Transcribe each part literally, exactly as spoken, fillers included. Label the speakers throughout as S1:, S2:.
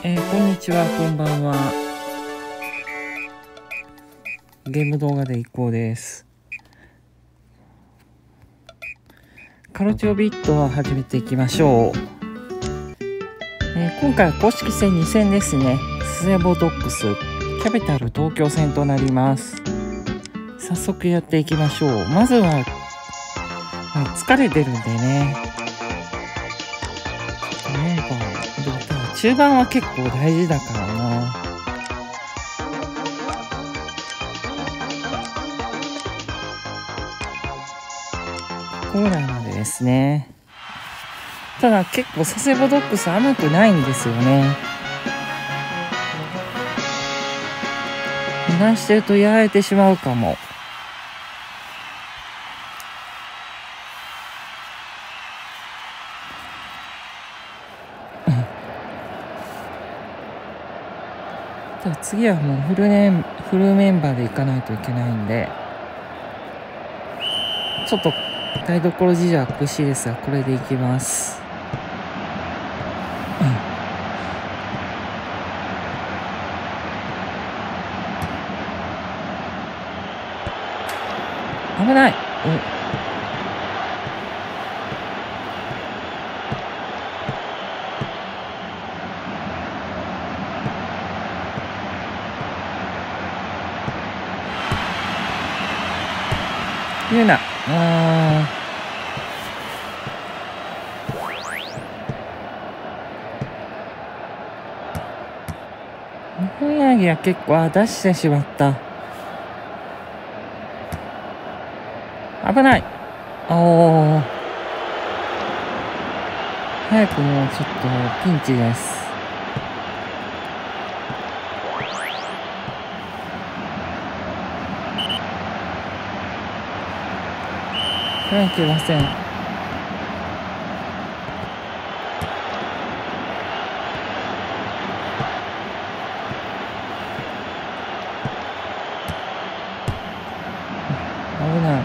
S1: えー、こんにちは、こんばんは。ゲーム動画でいこうです。カルチョビットを始めていきましょう。えー、今回は公式戦に戦ですね。スエボドックスキャピタル東京戦となります。早速やっていきましょう。まずは、まあ、疲れてるんでね、メンバー中盤は結構大事だからな。ここぐらいまでですね。ただ結構佐世保ドッグス甘くないんですよね。油断してるとやられてしまうかも。ただ次はもうフルネンフルメンバーでいかないといけないんで、ちょっと台所事情は苦しいですが、これでいきます。うん、危ない。言うな。あー、日本柳は結構出してしまった。危ない。おお、早くもうちょっとピンチです。これはいけません。危ない。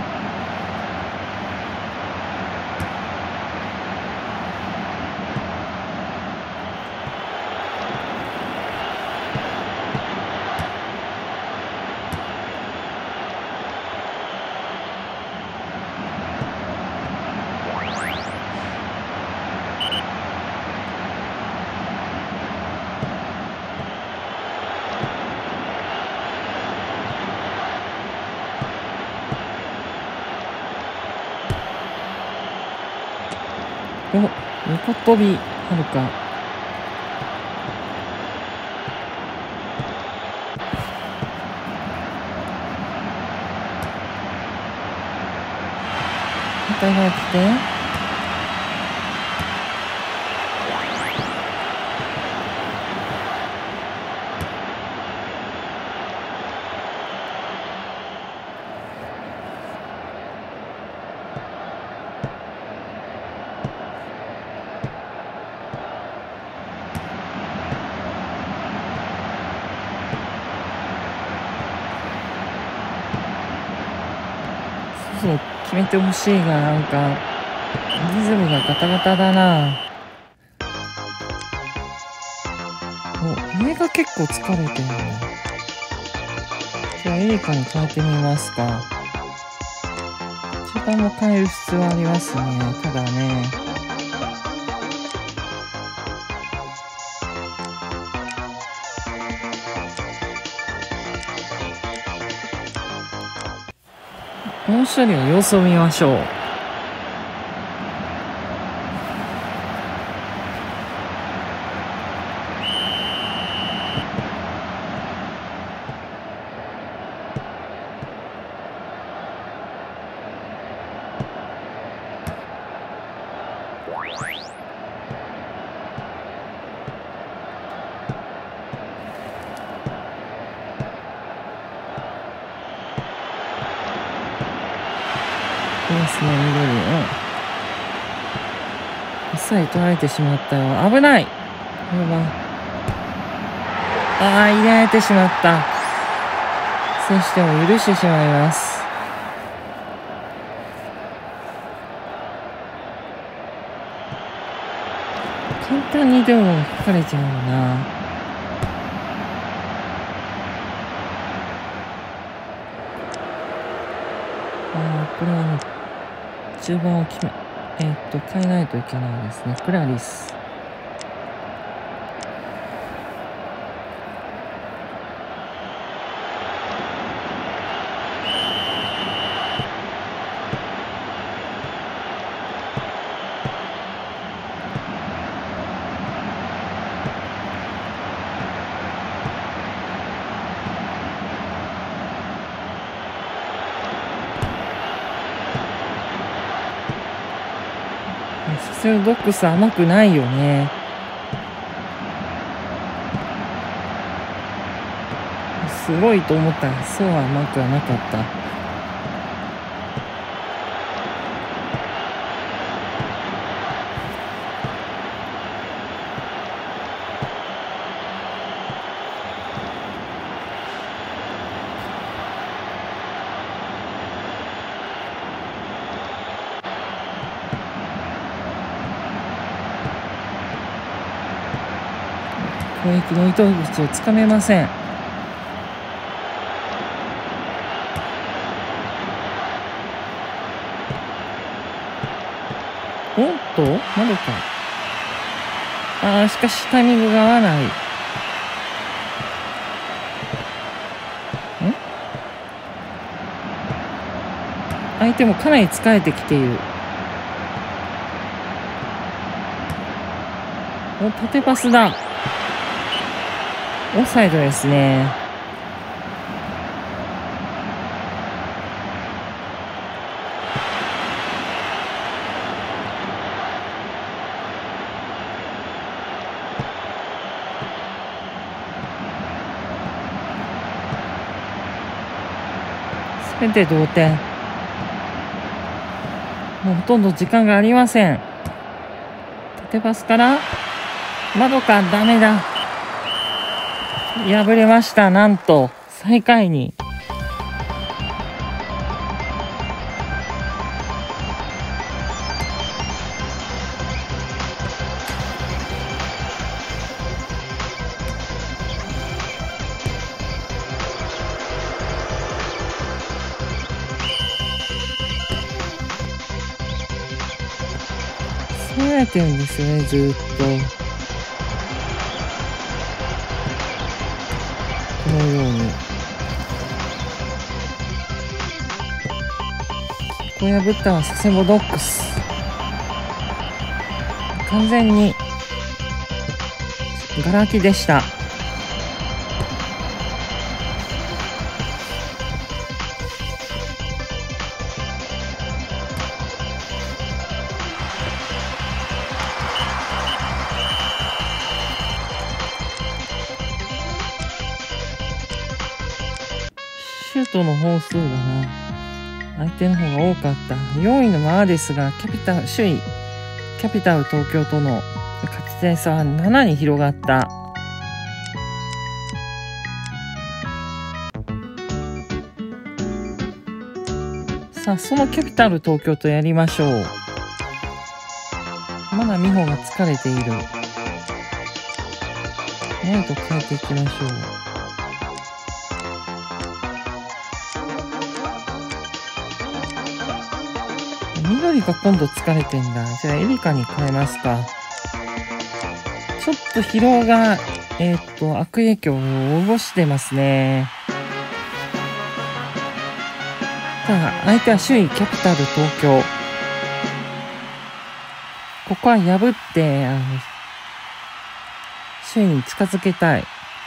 S1: お、横跳びはるか。反対側来て。そう決めてほしいが、なんかリズムがガタガタだな。お、上が結構疲れてるな。じゃあエリカに変えてみますか。中盤も変える必要ありますね。ただね、もう一人は様子を見ましょう。ですね、緑。うん。一切取られてしまったよ。危ない。これは。ああ、入れられてしまった。そしても許してしまいます。簡単にでも引かれちゃうな。 これはね、中盤を決め、えー、っと、変えないといけないですね。クラリス。サセドックス甘くないよね。すごいと思ったらそうは甘くはなかった。攻撃の糸口をつかめません。おっとまだか。ああ、しかしタイミングが合わない。ん相手もかなり疲れてきている。お、縦パスだ。オフサイドですね。すべて同点。もうほとんど時間がありません。縦パスから窓か、ダメだ。敗れました。なんと最下位に。攻めてるんですよね、ずーっと。このようにここ破ったのは佐世保ドッグス。完全にガラ空きでした。シュートの本数がな、相手の方が多かった。よんいのままですが、キャピタル首位キャピタル東京との勝ち点差はななに広がった。さあ、そのキャピタル東京とやりましょう。まだ美穂が疲れている。もうと変えていきましょう。緑が今度疲れてんだ。じゃあエリカに変えますか。ちょっと疲労がえー、っと悪影響を及ぼしてますね。ただ相手は首位キャピタル東京。ここは破ってあの首位に近づけたい。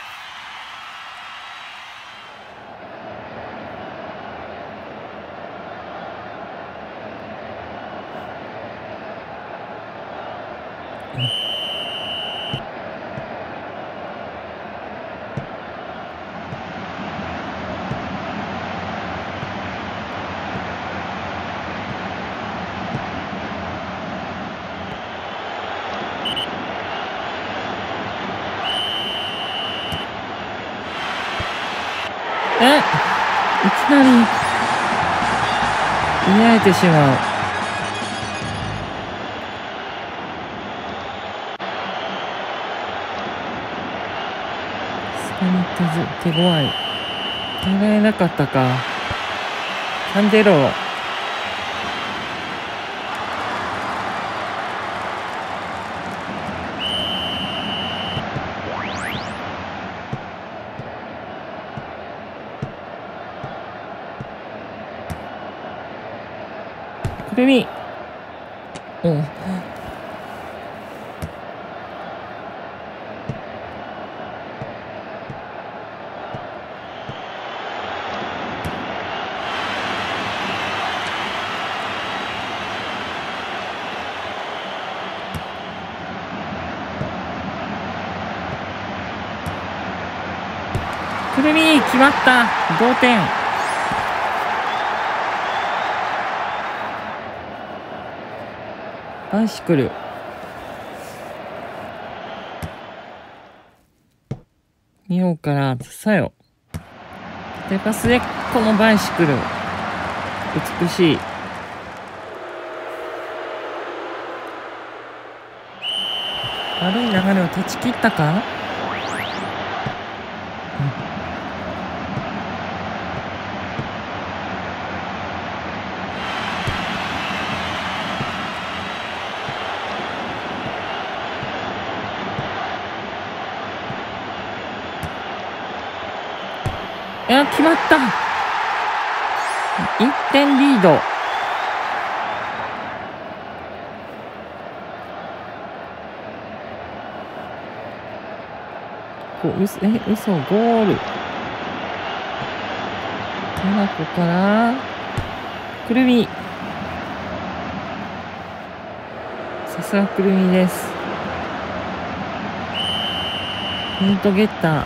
S1: え、いきなり入れられてしまう。さすがに手ず手強い。入れられなかったか。キャンデロるみ。うん。くるみ決まった。同点。バイシクル。ミオからさよ。縦パスでこのバイシクル。美しい。悪い流れを断ち切ったか。うん、いや、決まった。いってんリード。こう、うそ、え、嘘、ゴール。ななこから、くるみ。さすがくるみです。ポイントゲッター。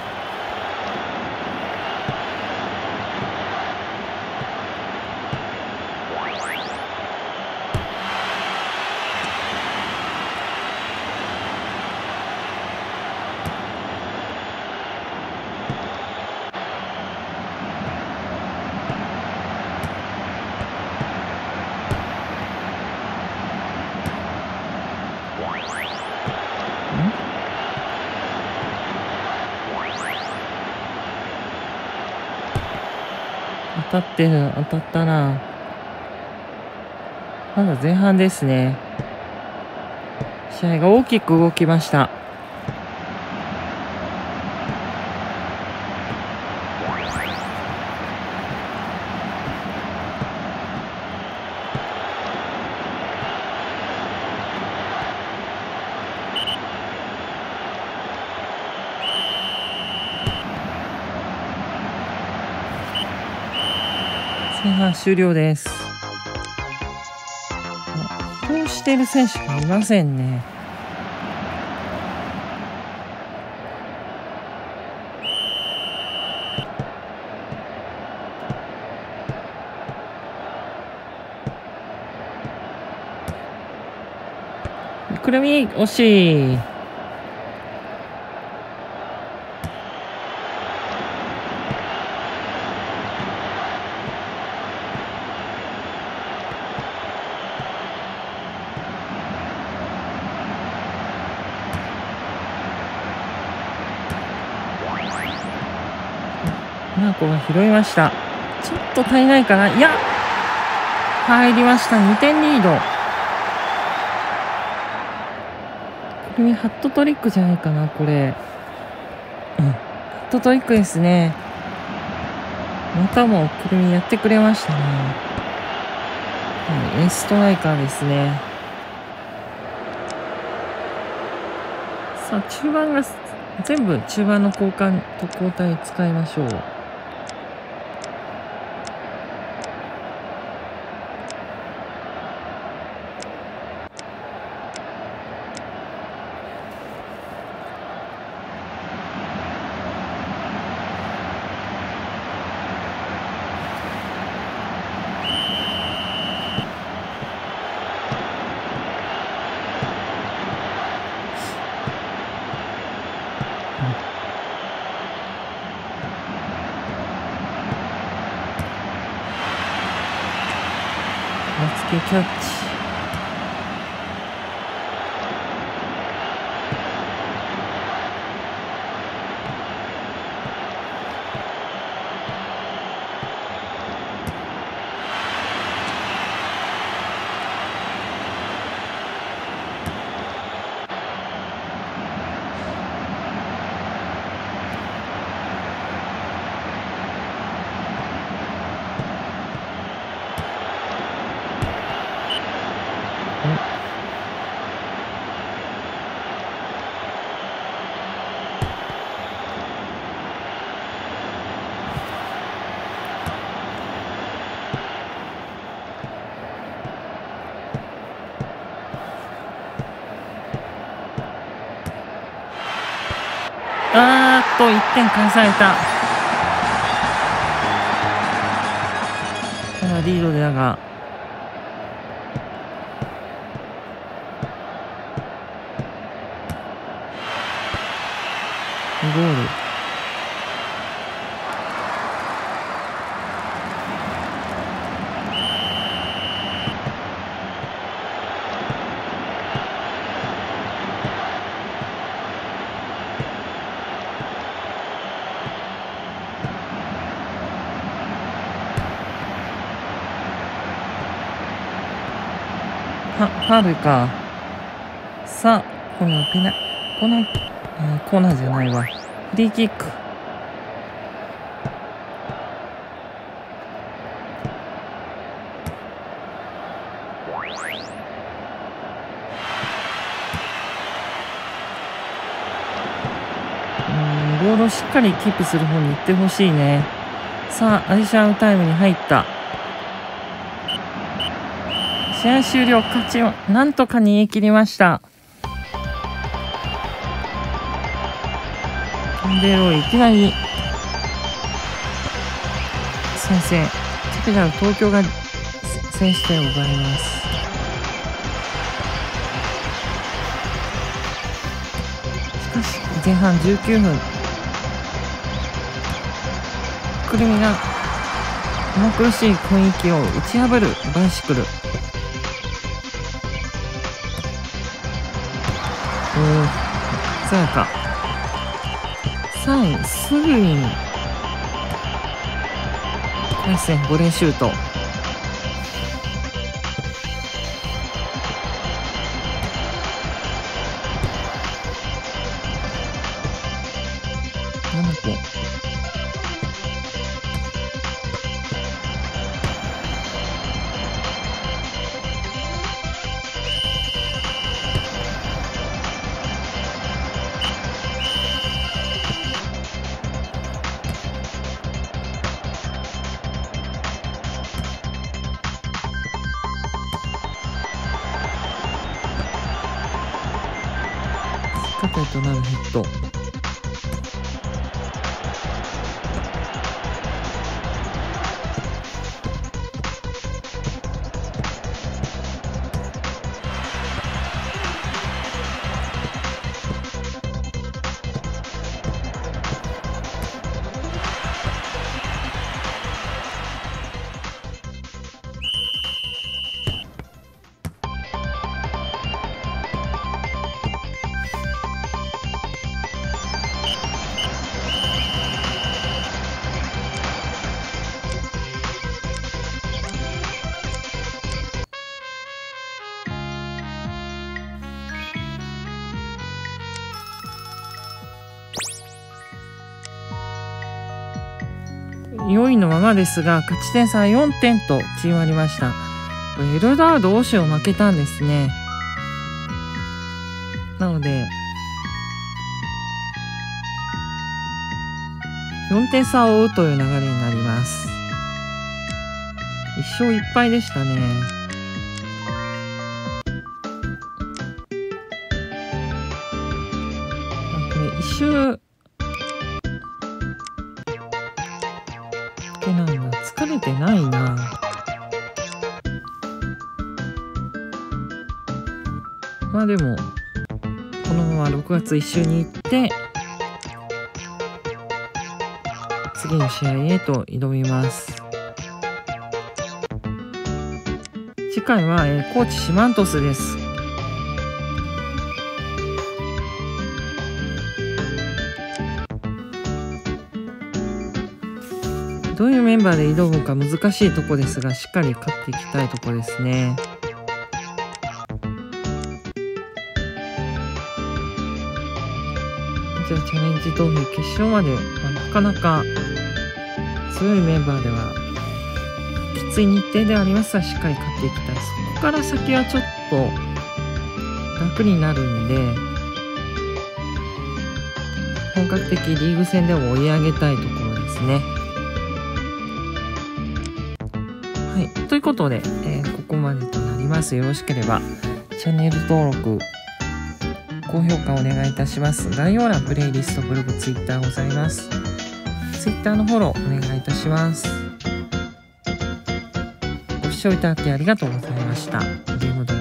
S1: 当たってる。当たったな。まだ前半ですね。試合が大きく動きました。前半終了です。移動している選手がいませんね。くるみ惜しい。マーコが拾いました。ちょっと足りないかな。いや、入りました。にてんリード。くるみハットトリックじゃないかな、これ。うん、ハットトリックですね。またもくるみやってくれましたね。はい、エースストライカーですね。さあ、中盤が全部中盤の交換と交代使いましょう。松木キャッチ。 あーっといってん返された。まだリードでだがゴール。はファウルか。さあこのペナこの、えー、コーナーじゃないわ、フリーキック。うんボールをしっかりキープする方に行ってほしいね。さあアディショナルタイムに入った。試合終了、勝ちをなんとか逃げ切りました。でいきなり先制。キャピタル東京が先取点を奪います。しかし前半じゅうきゅうふん、くるみが重苦しい雰囲気を打ち破るバイシクル。おお、さやか。さんいすぐに回線ボレーシュート。ななこ。肩となるヒット。よいのままですが、勝ち点差はよんてんと縮まりました。エルダード・オシオ負けたんですね。なのでよんてん差を追うという流れになります。いっ勝いっ敗でしたね。これ一周なんだ、疲れてないな。まあでもこのままろくがつ一周に行って次の試合へと挑みます。次回は、えー、高知四万十須です。どういうメンバーで挑むか難しいとこですが、しっかり勝っていきたいとこですね。じゃあチャレンジ投票決勝まで、まあ、なかなか強いメンバーではきつい日程ではありますが、しっかり勝っていきたい。そこから先はちょっと楽になるんで、本格的リーグ戦でも追い上げたいところですね。はい、ということで、えー、ここまでとなります。よろしければチャンネル登録、 高評価お願いいたします。概要欄、プレイリスト、ブログ、ツイッターございます。ツイッターのフォローお願いいたします。ご視聴いただきありがとうございました。ゲーム